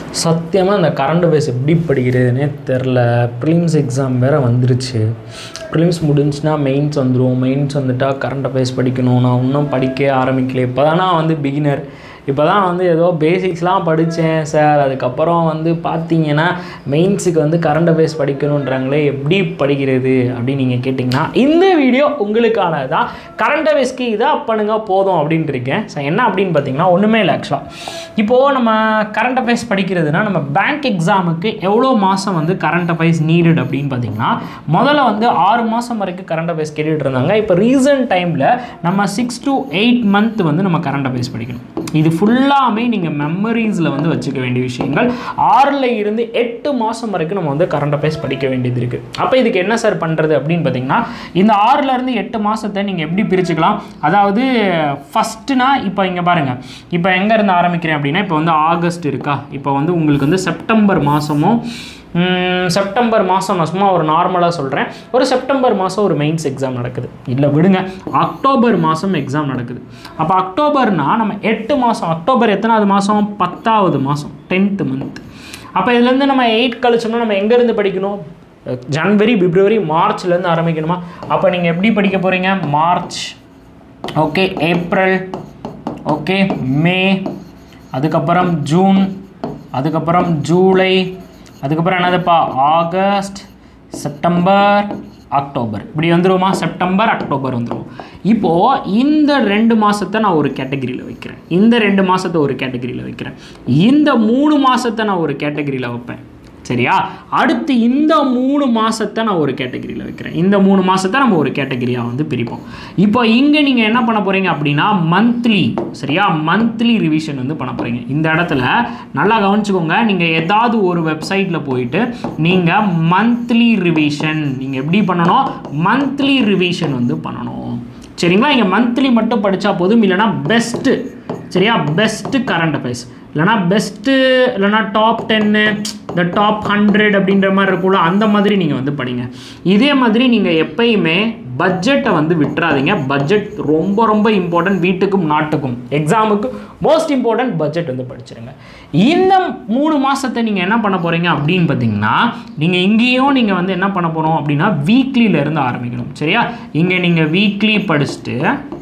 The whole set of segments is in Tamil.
சத்தியமாக அந்த கரண்ட் பேஸ் எப்படி படிக்கிறதுனே தெரில. ப்ரிலிம்ஸ் எக்ஸாம் வேறு வந்துருச்சு. ப்ரிலிம்ஸ் முடிஞ்சுன்னா மெயின்ஸ் வந்துடும். மெயின்ஸ் வந்துட்டால் கரண்ட் பேஸ் படிக்கணும். நான் இன்னும் படிக்க ஆரம்பிக்கல. இப்போ தான் நான் வந்து பிகினர். இப்போ தான் வந்து ஏதோ பேசிக்ஸ்லாம் படித்தேன் சார். அதுக்கப்புறம் வந்து பார்த்தீங்கன்னா மெயின்ஸுக்கு வந்து கரண்ட் அஃபேர்ஸ் படிக்கணுன்றாங்களே, எப்படி படிக்கிறது அப்படின்னு நீங்கள் கேட்டிங்கன்னா இந்த வீடியோ உங்களுக்கான தான். கரண்ட் அஃபேர்ஸ்க்கு இதாக பண்ணுங்க போதும் அப்படின்ட்டு இருக்கேன். ஸோ என்ன அப்படின்னு பார்த்தீங்கன்னா ஒன்றுமே இல்லை. ஆக்சுவலாக இப்போது நம்ம கரண்ட் அஃபேர்ஸ் படிக்கிறதுனா நம்ம பேங்க் எக்ஸாமுக்கு எவ்வளோ மாதம் வந்து கரண்ட் அஃபேர்ஸ் நீடட் அப்படின்னு பார்த்தீங்கன்னா முதல்ல வந்து 6 மாதம் வரைக்கும் கரண்ட் அஃபேர்ஸ் கேட்டுட்டு இருந்தாங்க. இப்போ ரீசன்ட் டைமில் நம்ம 6 to 8 month வந்து நம்ம கரண்ட் அஃபேர்ஸ் படிக்கணும். இது ஃபுல்லாமே நீங்கள் மெமரிஸில் வந்து வச்சுக்க வேண்டிய விஷயங்கள். 6ல் இருந்து 8 மாதம் வரைக்கும் நம்ம வந்து கரண்ட் அஃபேர்ஸ் படிக்க வேண்டியது இருக்குது. அப்போ இதுக்கு என்ன சார் பண்ணுறது அப்படின்னு பார்த்தீங்கன்னா இந்த 6ல் இருந்து 8 மாதத்தை நீங்கள் எப்படி பிரிச்சுக்கலாம். அதாவது ஃபஸ்ட்டுனா இப்போ இங்கே பாருங்கள், இப்போ எங்கேருந்து ஆரம்பிக்கிறேன் அப்படின்னா இப்போ வந்து ஆகஸ்ட் இருக்கா, இப்போ வந்து உங்களுக்கு வந்து செப்டம்பர் மாதமும் நான் சும்மா ஒரு நார்மலாக சொல்கிறேன். ஒரு செப்டம்பர் மாதம் ஒரு மெயின்ஸ் எக்ஸாம் நடக்குது. இல்லை விடுங்க, அக்டோபர் மாதம் எக்ஸாம் நடக்குது. அப்போ அக்டோபர்னால் நம்ம 8 மாதம், அக்டோபர் எத்தனாவது மாதம், 10வது மாதம், 10th month. அப்போ இதுலேருந்து நம்ம 8 கழிச்சோம்னா நம்ம எங்கேருந்து படிக்கணும், ஜனவரி, பிப்ரவரி, மார்ச்லேருந்து ஆரம்பிக்கணுமா. அப்போ நீங்கள் எப்படி படிக்க போகிறீங்க, March, okay, April, okay, May, அதுக்கப்புறம் ஜூன், அதுக்கப்புறம் ஜூலை, அதுக்கப்புறம் என்னதுப்பா ஆகஸ்ட், செப்டம்பர், அக்டோபர், இப்படி வந்துடுவோமா, செப்டம்பர், அக்டோபர் வந்துடுவோம். இப்போது இந்த 2 மாதத்தை நான் ஒரு கேட்டகரியில் வைக்கிறேன், இந்த 2 மாதத்தை ஒரு கேட்டகரியில் வைக்கிறேன், இந்த 3 மாதத்தை நான் ஒரு கேட்டகரியில் வைப்பேன். சரியா, அடுத்து இந்த 3 மாதத்தை நான் ஒரு கேட்டகரியில் வைக்கிறேன். இந்த 3 மாதத்தை நம்ம ஒரு கேட்டகரியாக வந்து பிரிப்போம். இப்போ இங்கே நீங்கள் என்ன பண்ண போகிறீங்க அப்படின்னா மந்த்லி, சரியா, மந்த்லி ரிவிஷன் வந்து பண்ண போகிறீங்க. இந்த இடத்துல நல்லா கவனிச்சுக்கோங்க. நீங்கள் ஏதாவது ஒரு வெப்சைட்டில் போயிட்டு நீங்கள் மந்த்லி ரிவிஷன் நீங்கள் எப்படி பண்ணணும், மந்த்லி ரிவிஷன் வந்து பண்ணணும். சரிங்களா, இங்கே மந்த்லி மட்டும் படித்தா போதும். இல்லைனா பெஸ்ட்டு, சரியா, பெஸ்ட்டு கரண்ட் அஃபேர்ஸ், இல்லைனா பெஸ்ட்டு, இல்லைனா டாப் 10, இந்த டாப் 100 அப்படின்ற மாதிரி இருக்கும்ல, அந்த மாதிரி நீங்கள் வந்து படிங்க. இதே மாதிரி நீங்கள் எப்பயுமே பட்ஜெட்டை வந்து விட்டுறாதீங்க. பட்ஜெட் ரொம்ப ரொம்ப இம்பார்ட்டன்ட். வீட்டுக்கும் நாட்டுக்கும் எக்ஸாமுக்கு மோஸ்ட் இம்பார்ட்டன்ட் பட்ஜெட் வந்து படிச்சிருங்க. இந்த 3 மாதத்தை நீங்கள் என்ன பண்ண போகிறீங்க அப்படின்னு பார்த்தீங்கன்னா நீங்கள் இங்கேயும் நீங்கள் வந்து என்ன பண்ண போகிறோம் அப்படின்னா வீக்லியிலேருந்து ஆரம்பிக்கணும். சரியா, இங்கே நீங்கள் வீக்லி படிச்சுட்டு,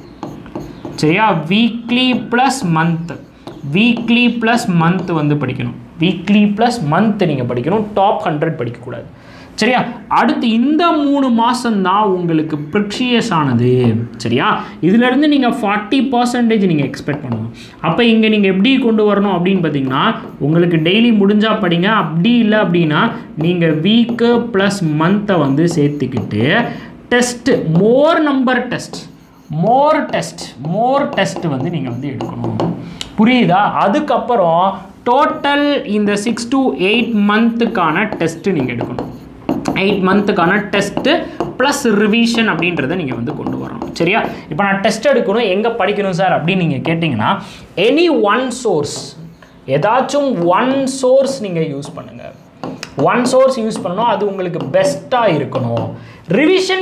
சரியா, weekly plus month, weekly plus month வந்து படிக்கணும். வீக்லி ப்ளஸ் மந்த் நீங்கள் படிக்கணும். டாப் 100 படிக்கக்கூடாது. சரியா, அடுத்து இந்த 3 மாதம் தான் உங்களுக்கு ப்ரிஷியஸ் ஆனது. சரியா, இதிலேருந்து நீங்கள் 40% நீங்கள் எக்ஸ்பெக்ட் பண்ணணும். அப்போ இங்கே நீங்கள் எப்படி கொண்டு வரணும் அப்படின்னு பார்த்தீங்கன்னா உங்களுக்கு டெய்லி முடிஞ்சால் படிங்க. அப்படி இல்லை அப்படின்னா நீங்கள் வீக்கு ப்ளஸ் மந்த்தை வந்து சேர்த்துக்கிட்டு test, more number test, more test வந்து நீங்கள் வந்து எடுக்கணும். புரியுதா? அதுக்கப்புறம் டோட்டல் இந்த 6 to 8 மந்த்துக்கான டெஸ்ட்டு நீங்கள் எடுக்கணும். 8 மந்த்துக்கான டெஸ்ட்டு ப்ளஸ் ரிவிஷன் அப்படின்றத நீங்கள் வந்து கொண்டு வரணும். சரியா, இப்போ நான் டெஸ்ட் எடுக்கணும், எங்கே படிக்கணும் சார் அப்படின்னு நீங்கள் கேட்டிங்கன்னா எனி ஒன் சோர்ஸ், ஏதாச்சும் ஒன் சோர்ஸ் நீங்கள் யூஸ் பண்ணுங்கள். ஒன் சோர்ஸ் யூஸ் பண்ணணும், அது உங்களுக்கு பெஸ்ட்டாக இருக்கணும். ரிவிஷன்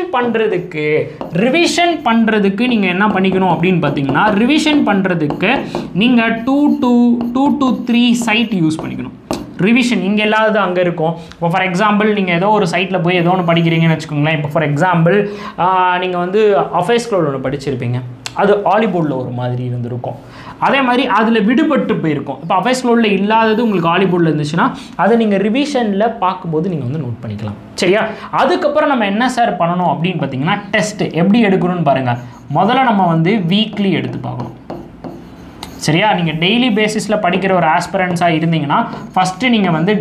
பண்ணுறதுக்கு நீங்கள் என்ன பண்ணிக்கணும் அப்படின்னு பார்த்தீங்கன்னா ரிவிஷன் பண்ணுறதுக்கு நீங்கள் 2 to 3 சைட் யூஸ் பண்ணிக்கணும். ரிவிஷன் இங்கே இல்லாதது அங்கே இருக்கும். இப்போ ஃபார் எக்ஸாம்பிள் நீங்கள் ஏதோ ஒரு சைட்டில் போய் ஏதோ ஒன்று படிக்கிறீங்கன்னு வச்சுக்கோங்களேன். இப்போ ஃபார் எக்ஸாம்பிள் நீங்கள் வந்து அஃபேர்ஸ் க்ளவுட் ஒன்று படிச்சிருப்பீங்க, அது ஆலிபோர்டில் ஒரு மாதிரி இருந்திருக்கும். அதே மாதிரி அதில் விடுபட்டு போயிருக்கும். இப்போ அஃபேர்ஸ் க்ளவுடில் இல்லாதது உங்களுக்கு ஆலிபோர்டில் இருந்துச்சுன்னா அதை நீங்கள் ரிவிஷனில் பார்க்கும்போது நீங்கள் வந்து நோட் பண்ணிக்கலாம். சரியா, அதுக்கப்புறம் நம்ம என்ன சார் பண்ணணும் அப்படின்னு பார்த்தீங்கன்னா டெஸ்ட்டு எப்படி எடுக்கணும்னு பாருங்கள். முதல்ல நம்ம வந்து வீக்லி எடுத்து பார்க்கணும். சரியா, நீங்கள் டெய்லி பேசிஸில் படிக்கிற ஒரு ஆஸ்பிரன்ஸாக இருந்தீங்கன்னா ஃபஸ்ட்டு நீங்கள் வந்து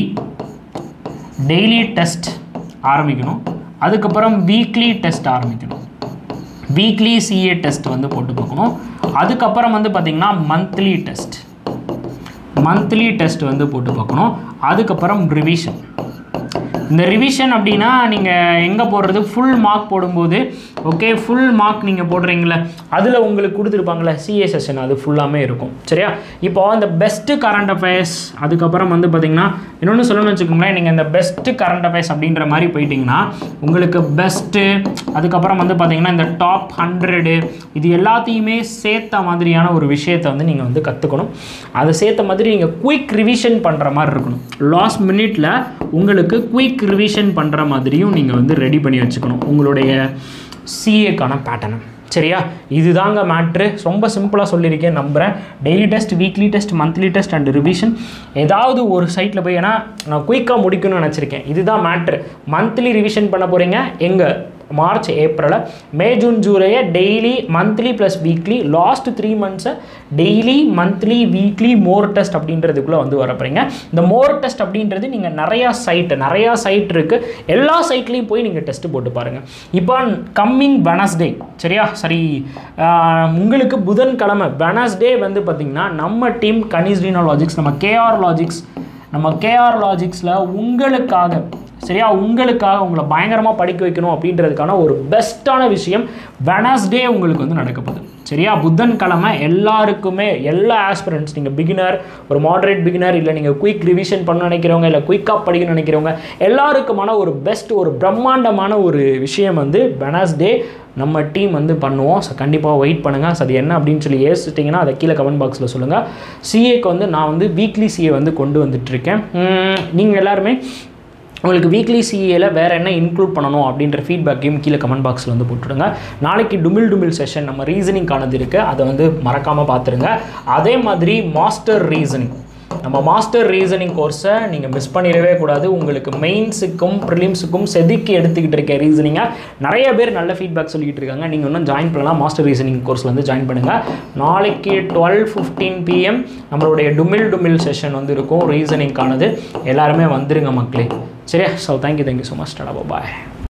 டெய்லி டெஸ்ட் ஆரம்பிக்கணும். அதுக்கப்புறம் வீக்லி டெஸ்ட் ஆரம்பிக்கணும். வீக்லி சிஏ டெஸ்ட் வந்து போட்டு பார்க்கணும். அதுக்கப்புறம் வந்து பார்த்திங்கன்னா மந்த்லி டெஸ்ட் வந்து போட்டு பார்க்கணும். அதுக்கப்புறம் ரிவிஷன். இந்த ரிவிஷன் அப்படின்னா நீங்கள் எங்கே போடுறது, ஃபுல் மார்க் போடும்போது ஓகே, ஃபுல் மார்க் நீங்கள் போடுறீங்களே அதில் உங்களுக்கு கொடுத்துருப்பாங்களே சிஏ செஷன், அது ஃபுல்லாமே இருக்கும். சரியா? இப்போ அந்த பெஸ்ட்டு கரண்ட் அஃபேர்ஸ், அதுக்கப்புறம் வந்து பார்த்திங்கன்னா இன்னொன்று சொல்லணும்னு வச்சுக்கோங்களேன், நீங்கள் இந்த பெஸ்ட்டு கரண்ட் அஃபேர்ஸ் அப்படின்ற மாதிரி போயிட்டிங்கன்னா உங்களுக்கு பெஸ்ட்டு, அதுக்கப்புறம் வந்து பார்த்திங்கன்னா இந்த டாப் 100 இது எல்லாத்தையுமே சேர்த்த மாதிரியான ஒரு விஷயத்தை வந்து நீங்கள் வந்து கற்றுக்கணும். அதை சேர்த்த மாதிரி நீங்கள் குயிக் ரிவிஷன் பண்ணுற மாதிரி இருக்கணும். லாஸ்ட் மினிட்ல உங்களுக்கு குயிக் ரிவிஷன் பண்ணுற மாதிரியும் நீங்கள் வந்து ரெடி பண்ணி வச்சுக்கணும் உங்களுடைய சிஏக்கான பேட்டர்னை. சரியா? இதுதாங்க மேட்ரு. ரொம்ப சிம்பிளாக சொல்லியிருக்கேன் நம்புகிறேன். Daily test, weekly test, monthly test and revision ஏதாவது ஒரு சைட்டில் போய், ஏன்னா நான் குயிக்காக முடிக்கணும்னு நினச்சிருக்கேன். இதுதான் மேட்ரு. மந்த்லி ரிவிஷன் பண்ண போகிறீங்க எங்கே, மார்ச் ஏப்ரல் மே ஜூன் ஜூலையை daily monthly plus weekly, last 3 months daily monthly weekly more test அப்படின்றதுக்குள்ளே வந்து வரப்போறீங்க. இந்த மோர் டெஸ்ட் அப்படின்றது நீங்கள் நிறையா சைட் இருக்குது, எல்லா சைட்லேயும் போய் நீங்கள் டெஸ்ட் போட்டு பாருங்கள். இப்போ கம்மிங் வெனஸ்டே, சரியா, சரி, உங்களுக்கு புதன்கிழமை வெனஸ்டே வந்து பார்த்திங்கன்னா நம்ம டீம் kaneeshreenalogics, நம்ம கேஆர் லாஜிக்ஸில் உங்களுக்காக, சரியா, உங்களுக்காக உங்களை பயங்கரமாக படிக்க வைக்கணும் அப்படின்றதுக்கான ஒரு பெஸ்ட்டான விஷயம் வெனஸ்டே உங்களுக்கு வந்து நடக்க போகுது. சரியா? புதன்கிழமை எல்லாருக்குமே, எல்லா ஆஸ்பிரண்ட்ஸ், நீங்கள் பிகினர், ஒரு மாடரேட் பிகினர், இல்லை நீங்கள் குயிக் ரிவிஷன் பண்ண நினைக்கிறவங்க, இல்லை குயிக்காக படிக்கணும்னு நினைக்கிறவங்க எல்லாருக்குமான ஒரு பெஸ்ட், ஒரு பிரம்மாண்டமான ஒரு விஷயம் வந்து வெனஸ்டே நம்ம டீம் வந்து பண்ணுவோம். ஸோ கண்டிப்பாக வெயிட் பண்ணுங்கள். ஸோ அது என்ன அப்படின்னு சொல்லி யோசிச்சிட்டிங்கன்னா அதை கீழே கமெண்ட் பாக்ஸில் சொல்லுங்கள். சிஏக்கு வந்து நான் வந்து வீக்லி சிஏ வந்து கொண்டு வந்துட்டுருக்கேன். நீங்கள் எல்லாருமே உங்களுக்கு வீக்லி சிஏல வேறு என்ன இன்க்ளூட் பண்ணணும் அப்படின்ற ஃபீட்பேக்கையும் கீழே கமெண்ட் பாக்ஸில் வந்து போட்டுருங்க. நாளைக்கு டுமில் செஷன் நம்ம ரீசனிங்கானது இருக்குது, அதை வந்து மறக்காமல் பார்த்துருங்க. அதே மாதிரி நம்ம மாஸ்டர் ரீசனிங் கோர்ஸை நீங்கள் மிஸ் பண்ணிடவே கூடாது. உங்களுக்கு மெயின்ஸுக்கும் ப்ரிலிம்ஸுக்கும் செதுக்கி எடுத்துக்கிட்டு இருக்க ரீசனிங்கை நிறைய பேர் நல்ல ஃபீட்பேக் சொல்லிக்கிட்டு இருக்காங்க. நீங்கள் இன்னும் ஜாயின் பண்ணலாம், மாஸ்டர் ரீசனிங் கோர்ஸில் வந்து ஜாயின் பண்ணுங்கள். நாளைக்கு 12:15 PM நம்மளுடைய டுமில் செஷன் வந்து இருக்கும் ரீசனிங்கானது. எல்லாருமே வந்துருங்க மக்களே. சரியா? So thank you so much. Tata பாய்.